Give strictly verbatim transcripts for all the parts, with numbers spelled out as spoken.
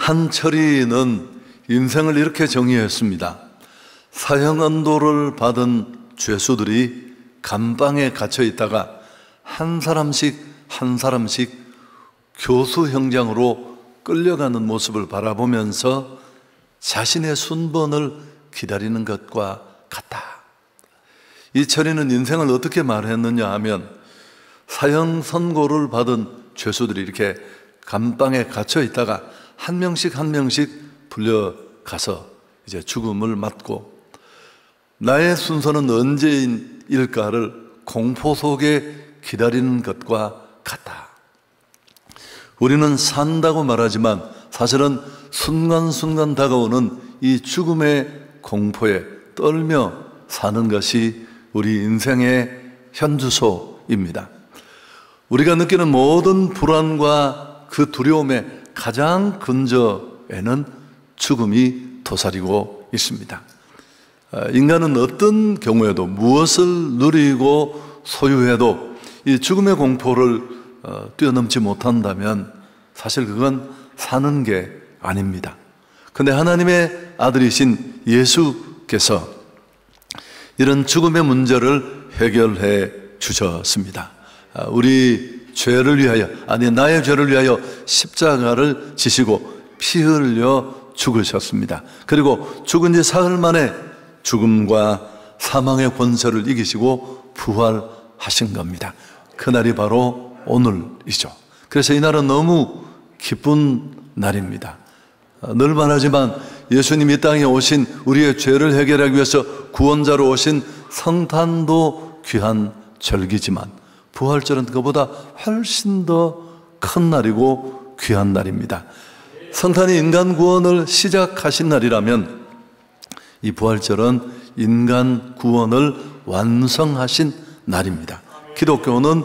한철이는 인생을 이렇게 정의했습니다. 사형언도를 받은 죄수들이 감방에 갇혀 있다가 한 사람씩 한 사람씩 교수형장으로 끌려가는 모습을 바라보면서 자신의 순번을 기다리는 것과 같다. 이 철이는 인생을 어떻게 말했느냐 하면, 사형 선고를 받은 죄수들이 이렇게 감방에 갇혀 있다가 한 명씩 한 명씩 불려가서 이제 죽음을 맞고, 나의 순서는 언제일까를 공포 속에 기다리는 것과 같다. 우리는 산다고 말하지만 사실은 순간순간 다가오는 이 죽음의 공포에 떨며 사는 것이 우리 인생의 현주소입니다. 우리가 느끼는 모든 불안과 그 두려움의 가장 근저에는 죽음이 도사리고 있습니다. 인간은 어떤 경우에도 무엇을 누리고 소유해도 이 죽음의 공포를 뛰어넘지 못한다면 사실 그건 사는 게 아닙니다. 그런데 하나님의 아들이신 예수께서 이런 죽음의 문제를 해결해 주셨습니다. 우리 죄를 위하여, 아니 나의 죄를 위하여 십자가를 지시고 피 흘려 죽으셨습니다. 그리고 죽은 지 사흘 만에 죽음과 사망의 권세를 이기시고 부활하신 겁니다. 그날이 바로 오늘이죠. 그래서 이 날은 너무 기쁜 날입니다. 늘 말하지만 예수님이 이 땅에 오신, 우리의 죄를 해결하기 위해서 구원자로 오신 성탄도 귀한 절기지만 부활절은 그보다 훨씬 더 큰 날이고 귀한 날입니다. 성탄이 인간 구원을 시작하신 날이라면 이 부활절은 인간 구원을 완성하신 날입니다. 기독교는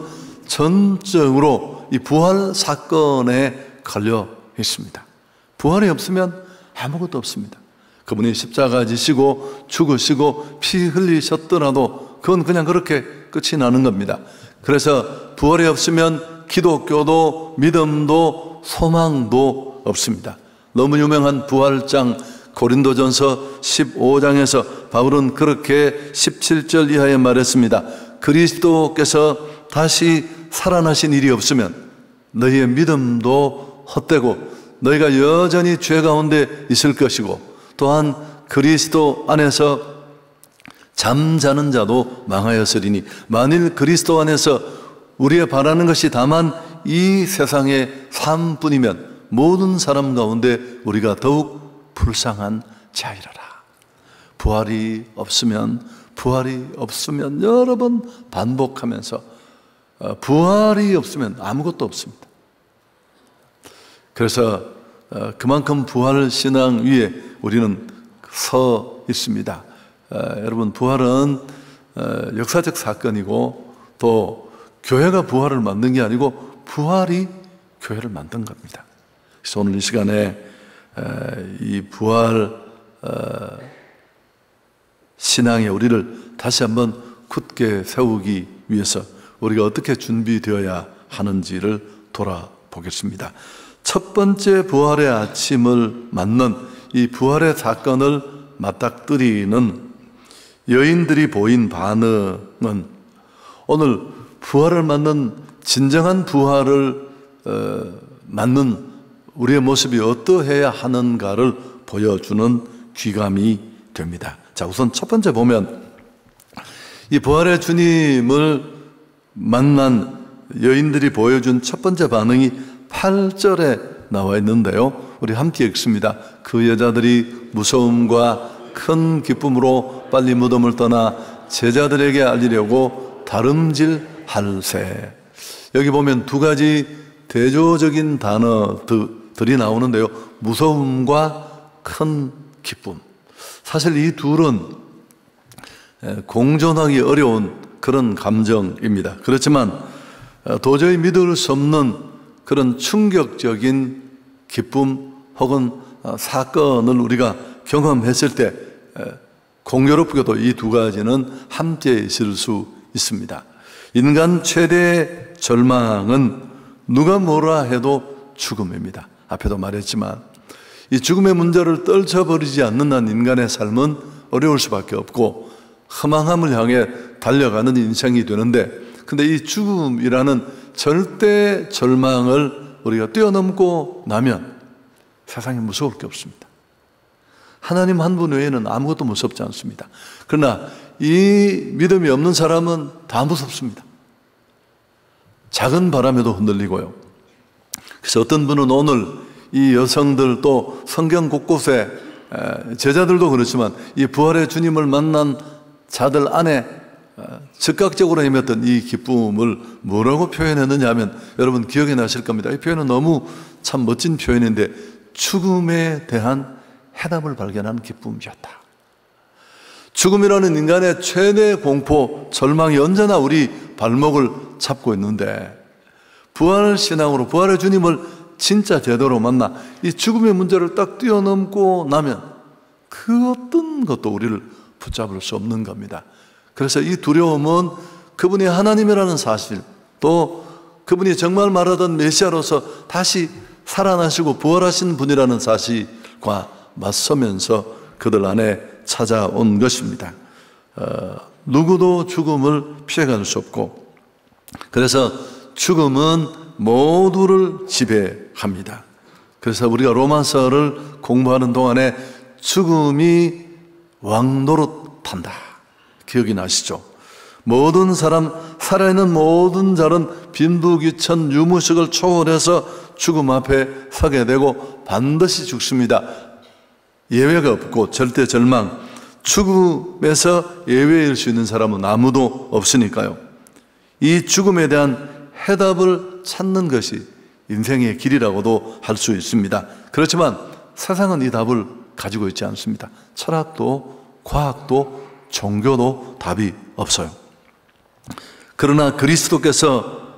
전적으로 이 부활 사건에 걸려 있습니다. 부활이 없으면 아무것도 없습니다. 그분이 십자가 지시고 죽으시고 피 흘리셨더라도 그건 그냥 그렇게 끝이 나는 겁니다. 그래서 부활이 없으면 기독교도 믿음도 소망도 없습니다. 너무 유명한 부활장 고린도전서 십오 장에서 바울은 그렇게 십칠 절 이하에 말했습니다. 그리스도께서 다시 살아나신 일이 없으면 너희의 믿음도 헛되고 너희가 여전히 죄 가운데 있을 것이고, 또한 그리스도 안에서 잠자는 자도 망하였으리니 만일 그리스도 안에서 우리의 바라는 것이 다만 이 세상의 삶뿐이면 모든 사람 가운데 우리가 더욱 불쌍한 자이라라. 부활이 없으면 부활이 없으면 여러 번 반복하면서 부활이 없으면 아무것도 없습니다. 그래서 그만큼 부활 신앙 위에 우리는 서 있습니다. 여러분, 부활은 역사적 사건이고 또 교회가 부활을 만든 게 아니고 부활이 교회를 만든 겁니다. 그래서 오늘 이 시간에 이 부활 신앙에 우리를 다시 한번 굳게 세우기 위해서 우리가 어떻게 준비되어야 하는지를 돌아보겠습니다. 첫 번째 부활의 아침을 맞는 이 부활의 사건을 맞닥뜨리는 여인들이 보인 반응은 오늘 부활을 맞는, 진정한 부활을 어, 맞는 우리의 모습이 어떠해야 하는가를 보여주는 귀감이 됩니다. 자, 우선 첫 번째 보면 이 부활의 주님을 만난 여인들이 보여준 첫 번째 반응이 팔 절에 나와 있는데요, 우리 함께 읽습니다. 그 여자들이 무서움과 큰 기쁨으로 빨리 무덤을 떠나 제자들에게 알리려고 다름질할세. 여기 보면 두 가지 대조적인 단어들이 나오는데요, 무서움과 큰 기쁨. 사실 이 둘은 공존하기 어려운 그런 감정입니다. 그렇지만 도저히 믿을 수 없는 그런 충격적인 기쁨 혹은 사건을 우리가 경험했을 때 공교롭게도 이 두 가지는 함께 있을 수 있습니다. 인간 최대의 절망은 누가 뭐라 해도 죽음입니다. 앞에도 말했지만 이 죽음의 문제를 떨쳐버리지 않는 한 인간의 삶은 어려울 수밖에 없고 허망함을 향해 달려가는 인생이 되는데, 근데 이 죽음이라는 절대 절망을 우리가 뛰어넘고 나면 세상에 무서울 게 없습니다. 하나님 한 분 외에는 아무것도 무섭지 않습니다. 그러나 이 믿음이 없는 사람은 다 무섭습니다. 작은 바람에도 흔들리고요. 그래서 어떤 분은 오늘 이 여성들 또 성경 곳곳에 제자들도 그렇지만 이 부활의 주님을 만난 자들 안에 즉각적으로 헤맸던 이 기쁨을 뭐라고 표현했느냐 하면 여러분 기억이 나실 겁니다. 이 표현은 너무 참 멋진 표현인데 죽음에 대한 해답을 발견하는 기쁨이었다. 죽음이라는 인간의 최대 공포, 절망이 언제나 우리 발목을 잡고 있는데 부활 신앙으로 부활의 주님을 진짜 제대로 만나 이 죽음의 문제를 딱 뛰어넘고 나면 그 어떤 것도 우리를 붙잡을 수 없는 겁니다. 그래서 이 두려움은 그분이 하나님이라는 사실, 또 그분이 정말 말하던 메시아로서 다시 살아나시고 부활하신 분이라는 사실과 맞서면서 그들 안에 찾아온 것입니다. 어, 누구도 죽음을 피해갈 수 없고, 그래서 죽음은 모두를 지배합니다. 그래서 우리가 로마서를 공부하는 동안에 죽음이 왕노릇한다, 기억이 나시죠? 모든 사람, 살아있는 모든 자는 빈부귀천 유무식을 초월해서 죽음 앞에 서게 되고 반드시 죽습니다. 예외가 없고 절대 절망, 죽음에서 예외일 수 있는 사람은 아무도 없으니까요. 이 죽음에 대한 해답을 찾는 것이 인생의 길이라고도 할 수 있습니다. 그렇지만 세상은 이 답을 가지고 있지 않습니다. 철학도 과학도 종교도 답이 없어요. 그러나 그리스도께서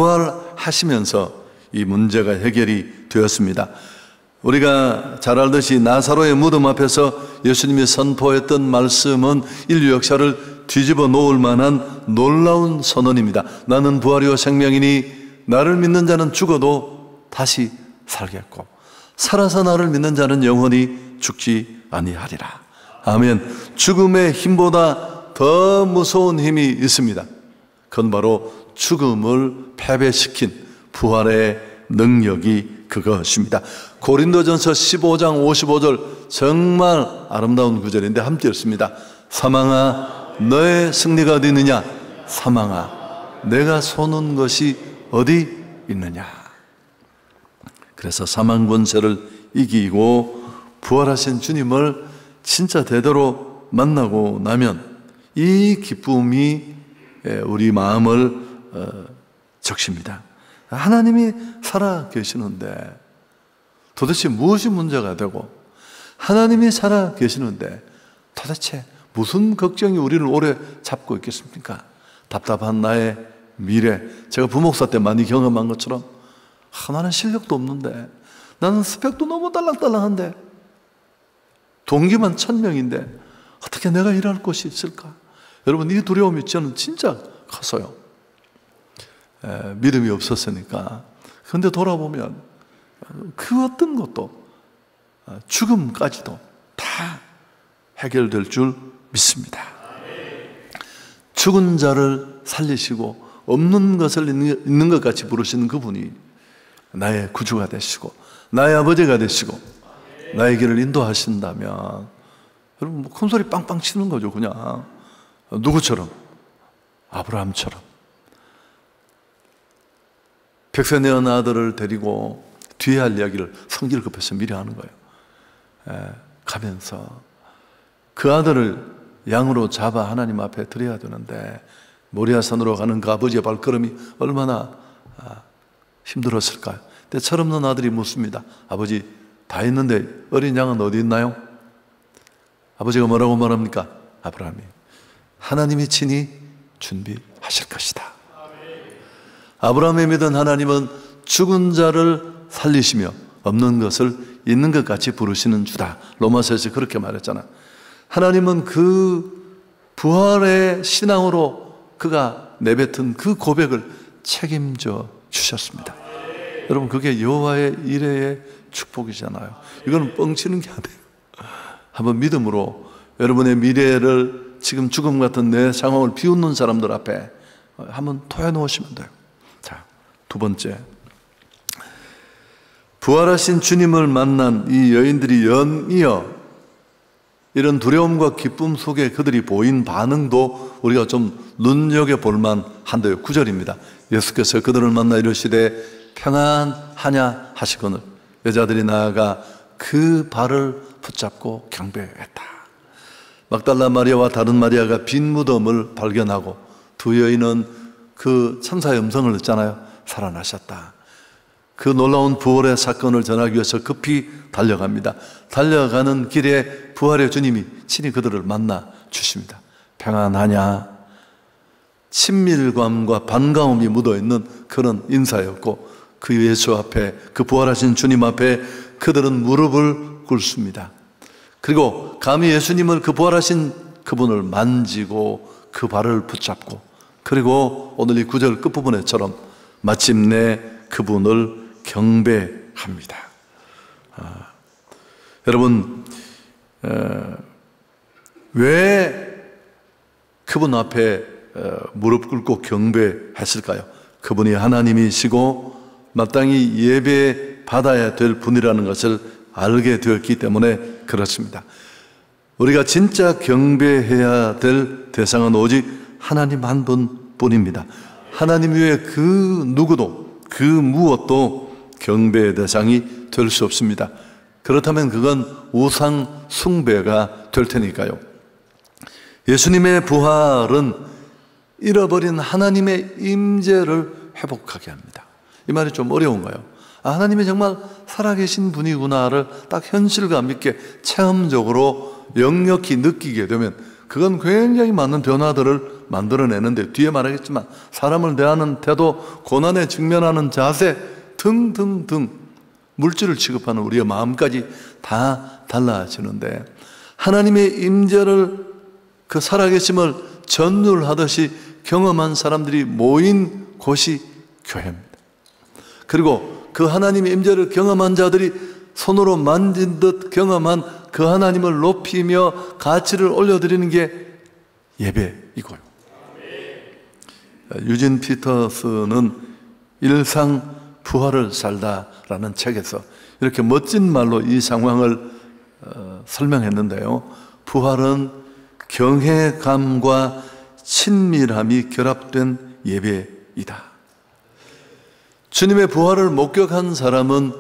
부활하시면서 이 문제가 해결이 되었습니다. 우리가 잘 알듯이 나사로의 무덤 앞에서 예수님이 선포했던 말씀은 인류 역사를 뒤집어 놓을 만한 놀라운 선언입니다. 나는 부활이요 생명이니 나를 믿는 자는 죽어도 다시 살겠고 살아서 나를 믿는 자는 영원히 죽지 아니하리라. 아멘. 죽음의 힘보다 더 무서운 힘이 있습니다. 그건 바로 죽음을 패배시킨 부활의 능력이 그것입니다. 고린도전서 십오 장 오십오 절 정말 아름다운 구절인데 함께 읽습니다. 사망아 너의 승리가 어디 있느냐? 사망아 내가 쏘는 것이 어디 있느냐? 그래서 사망 권세를 이기고 부활하신 주님을 진짜 제대로 만나고 나면 이 기쁨이 우리 마음을 적십니다. 하나님이 살아 계시는데 도대체 무엇이 문제가 되고, 하나님이 살아 계시는데 도대체 무슨 걱정이 우리를 오래 잡고 있겠습니까? 답답한 나의 미래, 제가 부목사 때 많이 경험한 것처럼 아, 나는 실력도 없는데, 나는 스펙도 너무 딸랑딸랑한데, 동기만 천 명인데 어떻게 내가 일할 곳이 있을까? 여러분, 이 두려움이 저는 진짜 컸어요. 에, 믿음이 없었으니까. 그런데 돌아보면 그 어떤 것도, 죽음까지도 다 해결될 줄 믿습니다. 죽은 자를 살리시고 없는 것을 있는 것 같이 부르시는 그분이 나의 구주가 되시고 나의 아버지가 되시고 나의 길을 인도하신다면, 여러분 큰 소리 빵빵 치는 거죠. 그냥 누구처럼? 아브라함처럼 백세 낳은 아들을 데리고 뒤에 할 이야기를 성질 급해서 미리 하는 거예요. 에, 가면서 그 아들을 양으로 잡아 하나님 앞에 드려야 되는데 모리아산으로 가는 그 아버지의 발걸음이 얼마나 아, 힘들었을까요? 근데 철없는 아들이 묻습니다. 아버지, 다 있는데 어린 양은 어디 있나요? 아버지가 뭐라고 말합니까? 아브라함이 하나님이 친히 준비하실 것이다. 아브라함이 믿은 하나님은 죽은 자를 살리시며 없는 것을 있는 것 같이 부르시는 주다. 로마서에서 그렇게 말했잖아. 하나님은 그 부활의 신앙으로 그가 내뱉은 그 고백을 책임져 주셨습니다. 여러분, 그게 여호와의 이레의 축복이잖아요. 이거는 뻥치는 게 아니에요. 한번 믿음으로 여러분의 미래를, 지금 죽음 같은 내 상황을 비웃는 사람들 앞에 한번 토해놓으시면 돼요. 자, 두 번째, 부활하신 주님을 만난 이 여인들이 연이어 이런 두려움과 기쁨 속에 그들이 보인 반응도 우리가 좀 눈여겨볼만 한데요. 구 절입니다. 예수께서 그들을 만나 이르시되 평안하냐 하시거늘 여자들이 나아가 그 발을 붙잡고 경배했다. 막달라 마리아와 다른 마리아가 빈 무덤을 발견하고 두 여인은 그 천사의 음성을 듣잖아요. 살아나셨다. 그 놀라운 부활의 사건을 전하기 위해서 급히 달려갑니다. 달려가는 길에 부활의 주님이 친히 그들을 만나 주십니다. 평안하냐? 친밀감과 반가움이 묻어있는 그런 인사였고, 그 예수 앞에, 그 부활하신 주님 앞에 그들은 무릎을 꿇습니다. 그리고 감히 예수님을, 그 부활하신 그분을 만지고 그 발을 붙잡고, 그리고 오늘 이 구 절 끝부분에처럼 마침내 그분을 경배합니다. 아, 여러분, 에, 왜 그분 앞에 에, 무릎 꿇고 경배했을까요? 그분이 하나님이시고 마땅히 예배 받아야 될 분이라는 것을 알게 되었기 때문에 그렇습니다. 우리가 진짜 경배해야 될 대상은 오직 하나님 한 분뿐입니다. 하나님 외에 그 누구도, 그 무엇도 경배의 대상이 될 수 없습니다. 그렇다면 그건 우상 숭배가 될 테니까요. 예수님의 부활은 잃어버린 하나님의 임재를 회복하게 합니다. 이 말이 좀 어려운가요? 아, 하나님이 정말 살아계신 분이구나를 딱 현실감 있게 체험적으로 역력히 느끼게 되면 그건 굉장히 많은 변화들을 만들어내는데, 뒤에 말하겠지만 사람을 대하는 태도, 고난에 직면하는 자세 등등등 물질을 취급하는 우리의 마음까지 다 달라지는데, 하나님의 임재를, 그 살아계심을 전율하듯이 경험한 사람들이 모인 곳이 교회입니다. 그리고 그 하나님의 임재를 경험한 자들이 손으로 만진 듯 경험한 그 하나님을 높이며 가치를 올려드리는 게 예배이고요. 유진 피터스는 일상 부활을 살다라는 책에서 이렇게 멋진 말로 이 상황을 어, 설명했는데요. 부활은 경외감과 친밀함이 결합된 예배이다. 주님의 부활을 목격한 사람은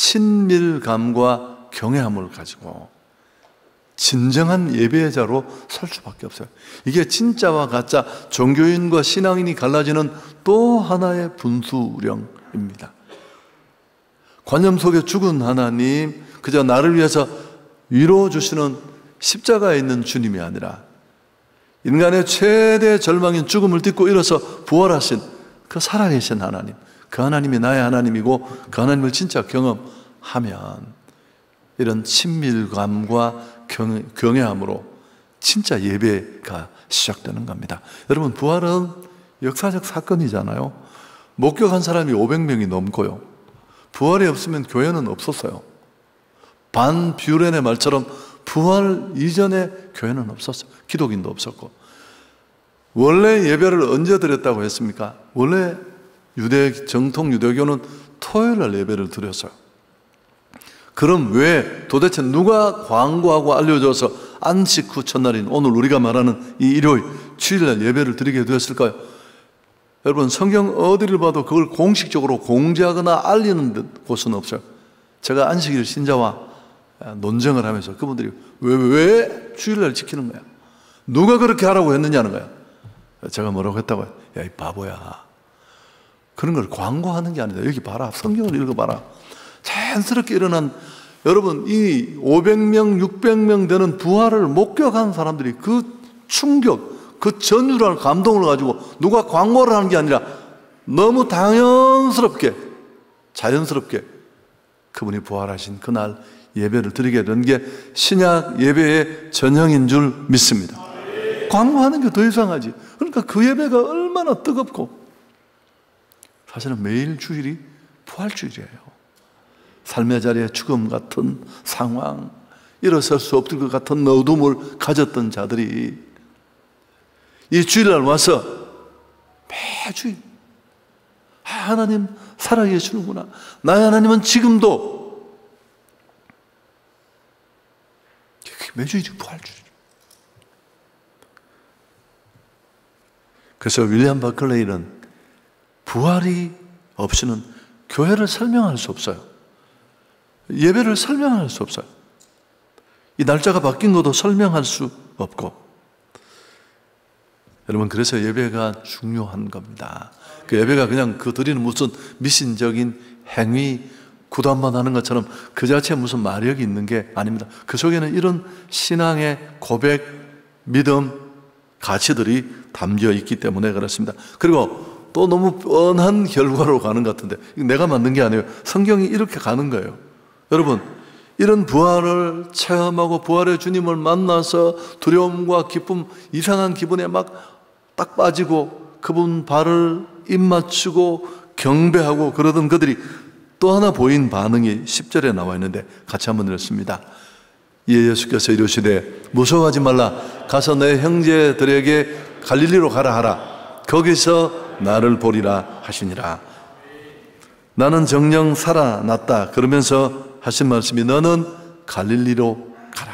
친밀감과 경외함을 가지고 진정한 예배자로 설 수밖에 없어요. 이게 진짜와 가짜, 종교인과 신앙인이 갈라지는 또 하나의 분수령입니다. 관념 속에 죽은 하나님, 그저 나를 위해서 위로 주시는 십자가에 있는 주님이 아니라 인간의 최대 절망인 죽음을 딛고 일어서 부활하신 그 살아계신 하나님, 그 하나님이 나의 하나님이고 그 하나님을 진짜 경험하면 이런 친밀감과 경외함으로 진짜 예배가 시작되는 겁니다. 여러분, 부활은 역사적 사건이잖아요. 목격한 사람이 오백 명이 넘고요. 부활이 없으면 교회는 없었어요. 반 뷰렌의 말처럼 부활 이전에 교회는 없었어요. 기독인도 없었고. 원래 예배를 언제 드렸다고 했습니까? 원래 유대, 정통 유대교는 토요일 날 예배를 드렸어요. 그럼 왜 도대체 누가 광고하고 알려줘서 안식 후 첫날인 오늘 우리가 말하는 이 일요일, 주일날 예배를 드리게 되었을까요? 여러분, 성경 어디를 봐도 그걸 공식적으로 공지하거나 알리는 곳은 없어요. 제가 안식일 신자와 논쟁을 하면서 그분들이 왜, 왜 주일날 지키는 거야? 누가 그렇게 하라고 했느냐는 거야. 제가 뭐라고 했다고요? 야, 이 바보야. 그런 걸 광고하는 게 아니다. 여기 봐라. 성경을 읽어봐라. 자연스럽게 일어난, 여러분, 이 오백 명, 육백 명 되는 부활을 목격한 사람들이 그 충격, 그 전율할 감동을 가지고 누가 광고를 하는 게 아니라 너무 당연스럽게, 자연스럽게 그분이 부활하신 그날 예배를 드리게 된 게 신약 예배의 전형인 줄 믿습니다. 광고하는 게 더 이상하지. 그러니까 그 예배가 얼마나 뜨겁고, 사실은 매일 주일이 부활주일이에요. 삶의 자리에 죽음 같은 상황, 일어설 수 없을 것 같은 어둠을 가졌던 자들이 이 주일날 와서 매주일 아, 하나님 살아계시는구나, 나의 하나님은 지금도, 매주일이 부활주일. 그래서 윌리엄 버클레이는 부활이 없이는 교회를 설명할 수 없어요. 예배를 설명할 수 없어요. 이 날짜가 바뀐 것도 설명할 수 없고. 여러분, 그래서 예배가 중요한 겁니다. 그 예배가 그냥 그 드리는 무슨 미신적인 행위, 구도 한번 하는 것처럼 그 자체에 무슨 마력이 있는 게 아닙니다. 그 속에는 이런 신앙의 고백, 믿음, 가치들이 담겨 있기 때문에 그렇습니다. 그리고 또 너무 뻔한 결과로 가는 것 같은데, 내가 만든 게 아니에요. 성경이 이렇게 가는 거예요. 여러분, 이런 부활을 체험하고 부활의 주님을 만나서 두려움과 기쁨, 이상한 기분에 막 딱 빠지고 그분 발을 입맞추고 경배하고 그러던 그들이 또 하나 보인 반응이 십 절에 나와 있는데 같이 한번 읽습니다. 이에 예수께서 이르시되 무서워하지 말라, 가서 내 형제들에게 갈릴리로 가라 하라. 거기서 나를 보리라 하시니라. 나는 정녕 살아났다 그러면서 하신 말씀이 너는 갈릴리로 가라.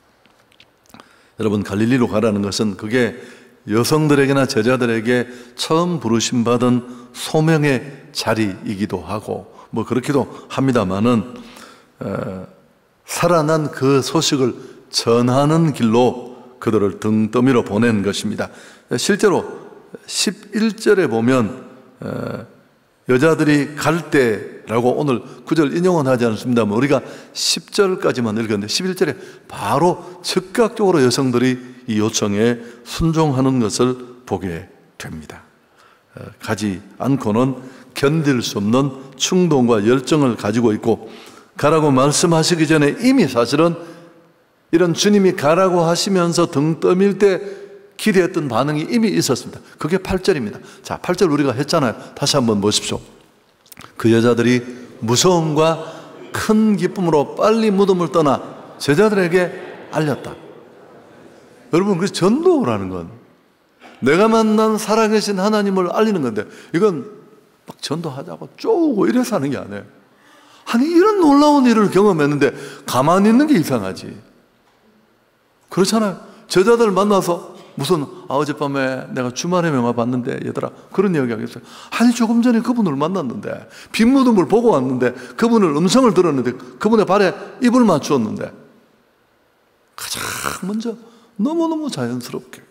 여러분, 갈릴리로 가라는 것은 그게 여성들에게나 제자들에게 처음 부르심 받은 소명의 자리이기도 하고 뭐 그렇기도 합니다만은 어, 살아난 그 소식을 전하는 길로 그들을 등 떠밀어 보낸 것입니다. 실제로 십일 절에 보면 어, 여자들이 갈 때라고 오늘 구절 인용은 하지 않습니다만 우리가 십 절까지만 읽었는데 십일 절에 바로 즉각적으로 여성들이 이 요청에 순종하는 것을 보게 됩니다. 가지 않고는 견딜 수 없는 충동과 열정을 가지고 있고, 가라고 말씀하시기 전에 이미 사실은 이런 주님이 가라고 하시면서 등 떠밀 때 기대했던 반응이 이미 있었습니다. 그게 팔 절입니다. 자, 팔 절 우리가 했잖아요. 다시 한번 보십시오. 그 여자들이 무서움과 큰 기쁨으로 빨리 무덤을 떠나 제자들에게 알렸다. 여러분, 그래서 전도라는 건 내가 만난 살아계신 하나님을 알리는 건데, 이건 막 전도하자고 쪼우고 이래서 하는 게 아니에요. 아니, 이런 놀라운 일을 경험했는데 가만히 있는 게 이상하지. 그렇잖아요. 제자들 만나서 무슨 아, 어젯밤에 내가 주말에 명화 봤는데 얘들아, 그런 이야기 하겠어요. 아니, 조금 전에 그분을 만났는데, 빈 무덤을 보고 왔는데, 그분을 음성을 들었는데, 그분의 발에 입을 맞추었는데, 가장 먼저 너무너무 자연스럽게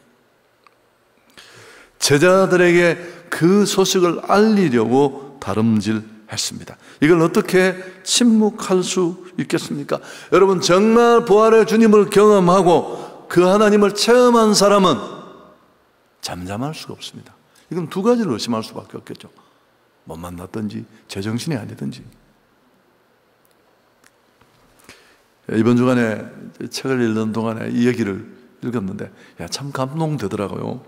제자들에게 그 소식을 알리려고 다름질했습니다. 이걸 어떻게 침묵할 수 있겠습니까? 여러분, 정말 부활의 주님을 경험하고 그 하나님을 체험한 사람은 잠잠할 수가 없습니다. 이건 두 가지를 의심할 수밖에 없겠죠. 못 만났든지 제정신이 아니든지. 이번 주간에 책을 읽는 동안에 이 얘기를 읽었는데 야, 참 감동되더라고요.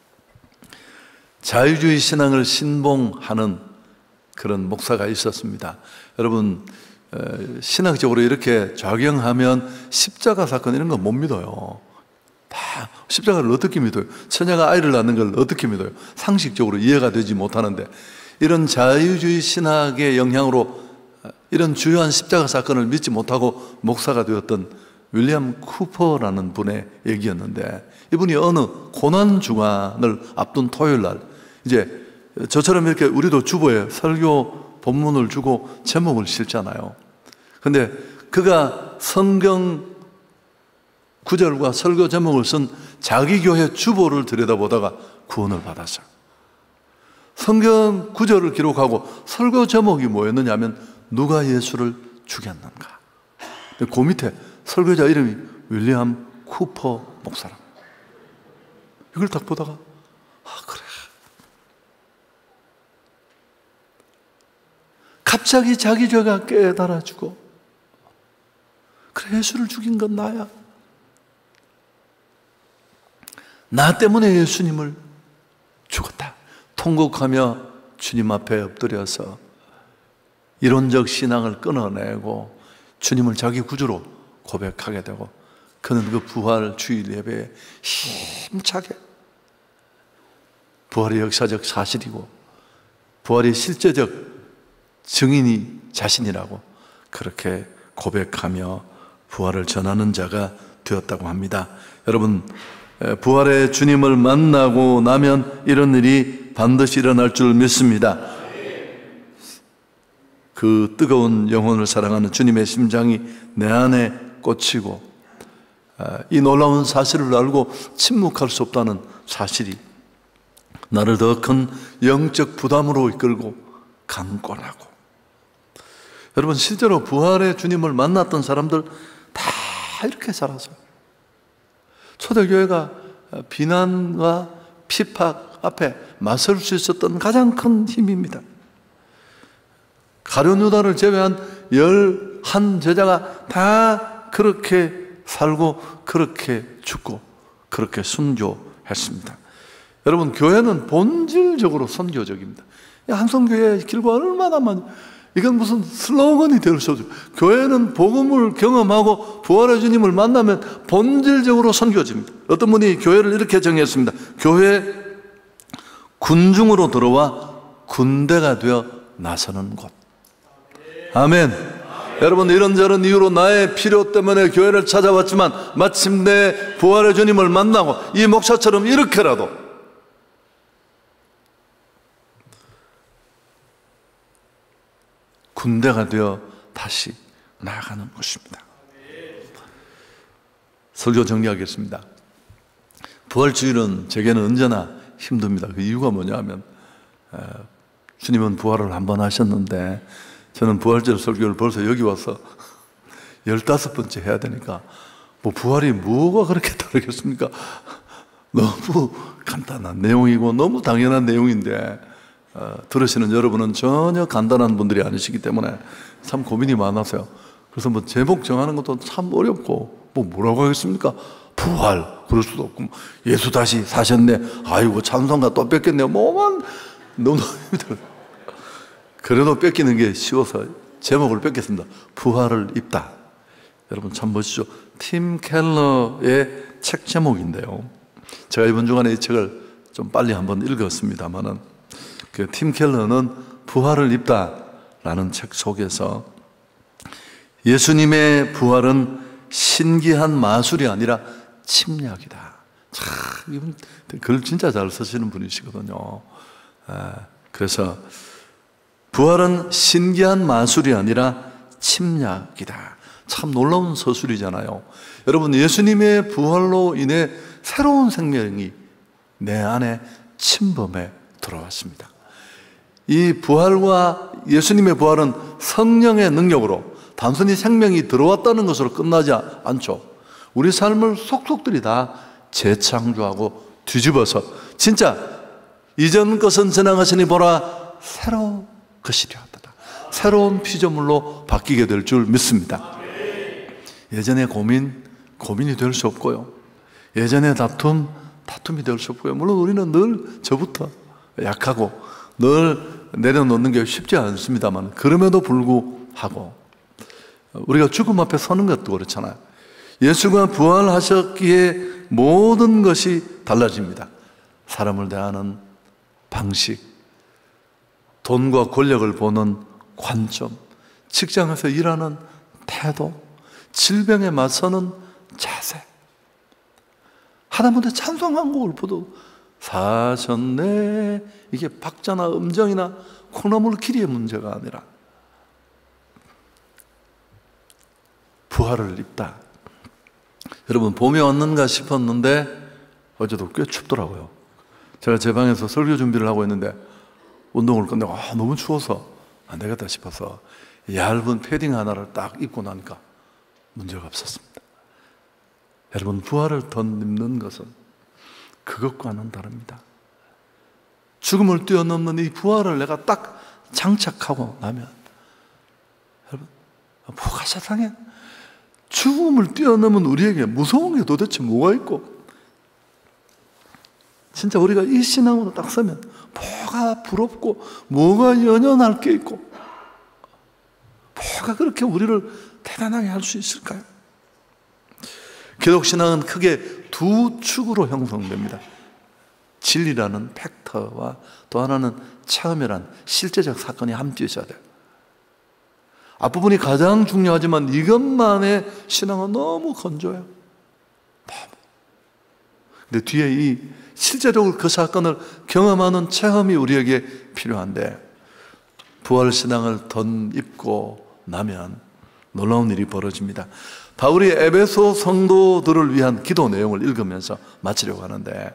자유주의 신앙을 신봉하는 그런 목사가 있었습니다. 여러분, 신학적으로 이렇게 작용하면 십자가 사건 이런 거 못 믿어요. 다 십자가를 어떻게 믿어요? 처녀가 아이를 낳는 걸 어떻게 믿어요? 상식적으로 이해가 되지 못하는데, 이런 자유주의 신학의 영향으로 이런 주요한 십자가 사건을 믿지 못하고 목사가 되었던 윌리엄 쿠퍼라는 분의 얘기였는데, 이분이 어느 고난 주간을 앞둔 토요일 날, 이제 저처럼 이렇게 우리도 주보에 설교 본문을 주고 제목을 실잖아요. 근데 그가 성경 구절과 설교 제목을 쓴 자기 교회 주보를 들여다보다가 구원을 받았어요. 성경 구절을 기록하고 설교 제목이 뭐였느냐 하면 누가 예수를 죽였는가. 그 밑에 설교자 이름이 윌리엄 쿠퍼 목사라. 이걸 딱 보다가 아, 그래. 갑자기 자기 죄가 깨달아지고, 그래, 예수를 죽인 건 나야. 나 때문에 예수님을 죽었다. 통곡하며 주님 앞에 엎드려서 이론적 신앙을 끊어내고 주님을 자기 구주로 고백하게 되고, 그는 그 부활 주일 예배에 힘차게 부활의 역사적 사실이고 부활의 실제적 증인이 자신이라고 그렇게 고백하며 부활을 전하는 자가 되었다고 합니다. 여러분, 부활의 주님을 만나고 나면 이런 일이 반드시 일어날 줄 믿습니다. 그 뜨거운 영혼을 사랑하는 주님의 심장이 내 안에 꽂히고, 이 놀라운 사실을 알고 침묵할 수 없다는 사실이 나를 더 큰 영적 부담으로 이끌고 강권하고, 여러분 실제로 부활의 주님을 만났던 사람들 다 이렇게 살았어요. 초대교회가 비난과 핍박 앞에 맞설 수 있었던 가장 큰 힘입니다. 가룟 유다를 제외한 열한 제자가 다 그렇게 살고 그렇게 죽고 그렇게 순교했습니다. 여러분, 교회는 본질적으로 선교적입니다. 항성교회의 길과 얼마나 많이, 이건 무슨 슬로건이 될 수 없어요. 교회는 복음을 경험하고 부활의 주님을 만나면 본질적으로 선교집니다. 어떤 분이 교회를 이렇게 정의했습니다. 교회 군중으로 들어와 군대가 되어 나서는 곳. 아멘. 여러분, 이런저런 이유로 나의 필요 때문에 교회를 찾아왔지만 마침내 부활의 주님을 만나고 이 목사처럼 이렇게라도 군대가 되어 다시 나아가는 것입니다. 설교 정리하겠습니다. 부활주일은 제게는 언제나 힘듭니다. 그 이유가 뭐냐 하면, 주님은 부활을 한 번 하셨는데 저는 부활절 설교를 벌써 여기 와서 열다섯 번째 해야 되니까, 뭐 부활이 뭐가 그렇게 다르겠습니까? 너무 간단한 내용이고 너무 당연한 내용인데 어, 들으시는 여러분은 전혀 간단한 분들이 아니시기 때문에 참 고민이 많아서요. 그래서 뭐 제목 정하는 것도 참 어렵고, 뭐 뭐라고 하겠습니까? 부활 그럴 수도 없고, 예수 다시 사셨네, 아이고 찬송가 또 뺏겼네요, 뭐만 너무 힘들어요. 그래도 뺏기는 게 쉬워서 제목을 뺏겠습니다. 부활을 입다. 여러분 참 멋지죠? 팀 켈러의 책 제목인데요, 제가 이번 주간에 이 책을 좀 빨리 한번 읽었습니다만은, 그 팀 켈러는 부활을 입다라는 책 속에서 예수님의 부활은 신기한 마술이 아니라 침략이다. 참, 이분 글 진짜 잘 쓰시는 분이시거든요. 그래서 부활은 신기한 마술이 아니라 침략이다. 참 놀라운 서술이잖아요. 여러분, 예수님의 부활로 인해 새로운 생명이 내 안에 침범해 들어왔습니다. 이 부활과 예수님의 부활은 성령의 능력으로 단순히 생명이 들어왔다는 것으로 끝나지 않죠. 우리 삶을 속속들이 다 재창조하고 뒤집어서 진짜 이전 것은 지나가시니 보라 새로운 것이 되었다, 새로운 피조물로 바뀌게 될 줄 믿습니다. 예전의 고민, 고민이 될 수 없고요, 예전의 다툼, 다툼이 될 수 없고요. 물론 우리는 늘 저부터 약하고 늘 내려놓는 게 쉽지 않습니다만, 그럼에도 불구하고 우리가 죽음 앞에 서는 것도 그렇잖아요. 예수가 부활하셨기에 모든 것이 달라집니다. 사람을 대하는 방식, 돈과 권력을 보는 관점, 직장에서 일하는 태도, 질병에 맞서는 자세. 하다못해 찬송 한 곡을 부도 사셨네, 이게 박자나 음정이나 콩나물 길이의 문제가 아니라 부활을 입다. 여러분, 봄이 왔는가 싶었는데 어제도 꽤 춥더라고요. 제가 제 방에서 설교 준비를 하고 있는데 운동을 끝내고 아, 너무 추워서 안 되겠다 싶어서 얇은 패딩 하나를 딱 입고 나니까 문제가 없었습니다. 여러분, 부활을 덧입는 것은 그것과는 다릅니다. 죽음을 뛰어넘는 이 부활을 내가 딱 장착하고 나면, 여러분, 뭐가 세상에 죽음을 뛰어넘은 우리에게 무서운 게 도대체 뭐가 있고, 진짜 우리가 이 신앙으로 딱 서면 뭐가 부럽고 뭐가 연연할 게 있고, 누가 그렇게 우리를 대단하게 할 수 있을까요? 기독신앙은 크게 두 축으로 형성됩니다. 진리라는 팩터와 또 하나는 체험이란 실제적 사건이 함께 있어야 돼요. 앞부분이 가장 중요하지만 이것만의 신앙은 너무 건조해요. 너무. 근데 뒤에 이 실제적으로 그 사건을 경험하는 체험이 우리에게 필요한데, 부활신앙을 덧입고 나면 놀라운 일이 벌어집니다. 바울이 에베소 성도들을 위한 기도 내용을 읽으면서 마치려고 하는데,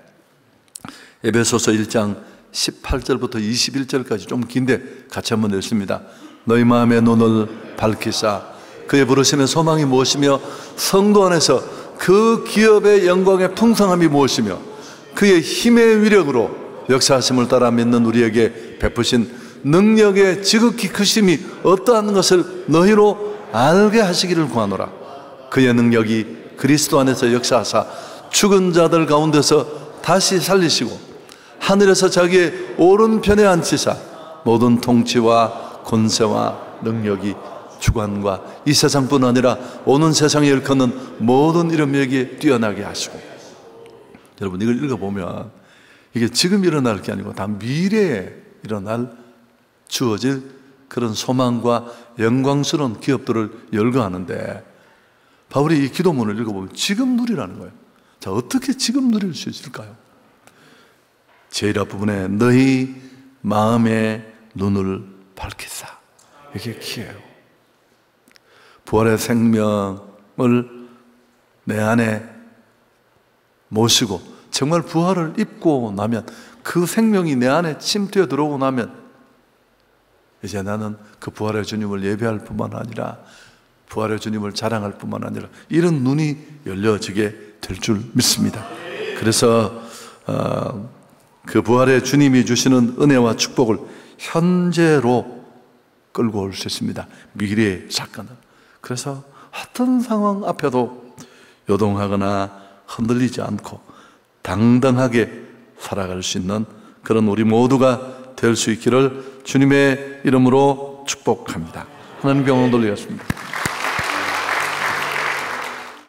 에베소서 일 장 십팔 절부터 이십일 절까지 좀 긴데 같이 한번 읽습니다. 너희 마음의 눈을 밝히사 그의 부르심의 소망이 무엇이며 성도 안에서 그 기업의 영광의 풍성함이 무엇이며 그의 힘의 위력으로 역사하심을 따라 믿는 우리에게 베푸신 능력의 지극히 크심이 어떠한 것을 너희로 알게 하시기를 구하노라. 그의 능력이 그리스도 안에서 역사하사 죽은 자들 가운데서 다시 살리시고 하늘에서 자기의 오른편에 앉히사 모든 통치와 권세와 능력이 주관과 이 세상뿐 아니라 오는 세상에 일컫는 모든 이름에게 뛰어나게 하시고. 여러분, 이걸 읽어보면 이게 지금 일어날 게 아니고 다 미래에 일어날 주어질 그런 소망과 영광스러운 기업들을 열거하는데, 바울이 이 기도문을 읽어보면 지금 누리라는 거예요. 자, 어떻게 지금 누릴 수 있을까요? 제일 앞부분에 너희 마음의 눈을 밝히사, 이게 키예요. 부활의 생명을 내 안에 모시고 정말 부활을 입고 나면, 그 생명이 내 안에 침투해 들어오고 나면 이제 나는 그 부활의 주님을 예배할 뿐만 아니라 부활의 주님을 자랑할 뿐만 아니라 이런 눈이 열려지게 될 줄 믿습니다. 그래서 어, 그 부활의 주님이 주시는 은혜와 축복을 현재로 끌고 올 수 있습니다. 미래의 사건은. 그래서 어떤 상황 앞에도 요동하거나 흔들리지 않고 당당하게 살아갈 수 있는 그런 우리 모두가 될 수 있기를 주님의 이름으로 축복합니다. 하나님께 영광 돌리겠습니다.